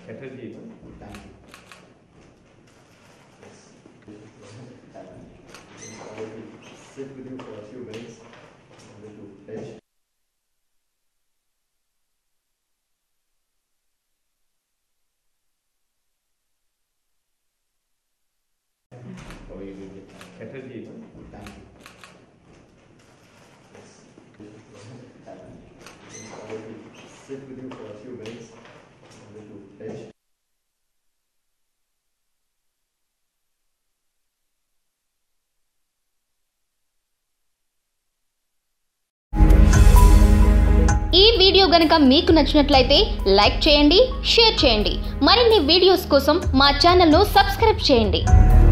Thank you. I will sit with you for a few minutes to pledge. Thank you. I will sit with you for a few minutes to pledge. ఈ video గనుక మీకు నచ్చినట్లయితే like చేయండి, share చేయండి. మరిన్ని videos కోసం మా ఛానల్ను సబ్స్క్రైబ్ చేయండి.